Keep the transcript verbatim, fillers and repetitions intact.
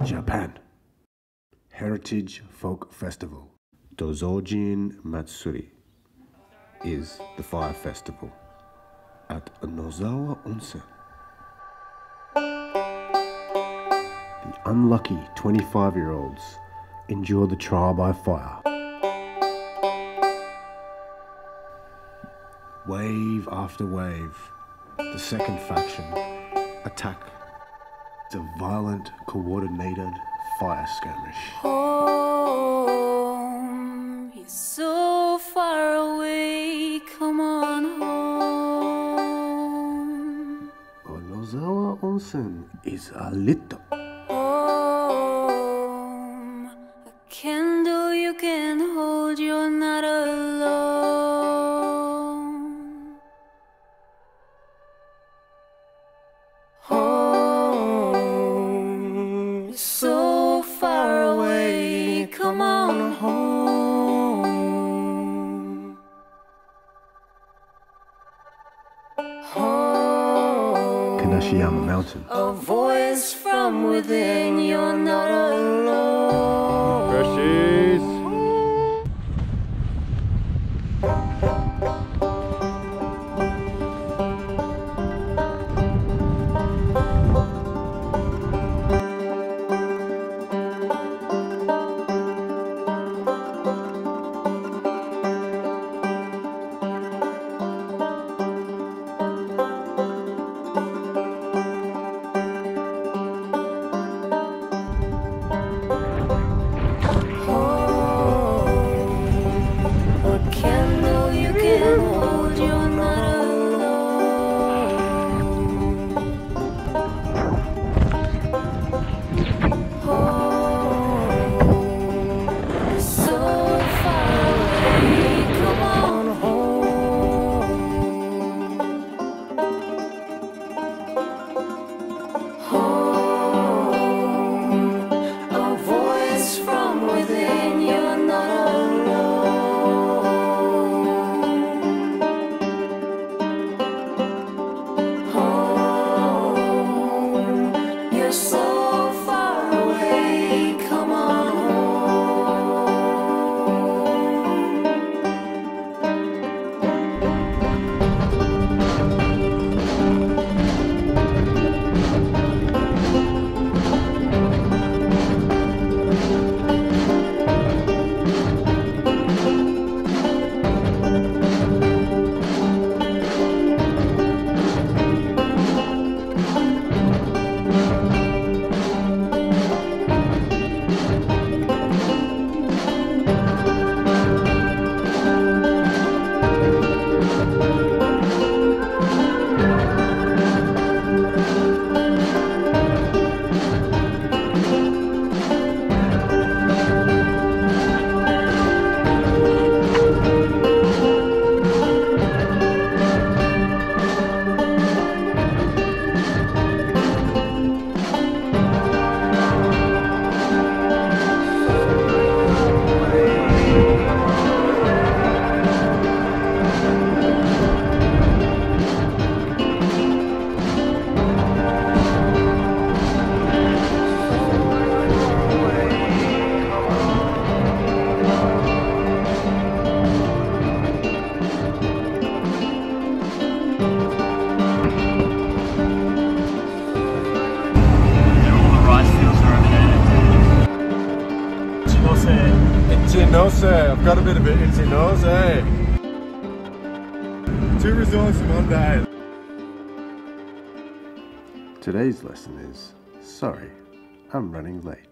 Japan. Heritage Folk Festival, Dozojin Matsuri, is the fire festival at Nozawa Onsen. The unlucky twenty-five-year-olds endure the trial by fire. Wave after wave, the second faction attack. It's a violent, coordinated fire skirmish. Home, you're so far away, come on home. Nozawa Onsen is a little. Home, a candle you can hold, you're not alone. Home, you're so far away, come on home. Home, Kanashiyama Mountain. a voice from within, you're not alone. Freshies. I've got a bit of an itchy nose, eh? Two resorts in one day. Today's lesson is, sorry, I'm running late.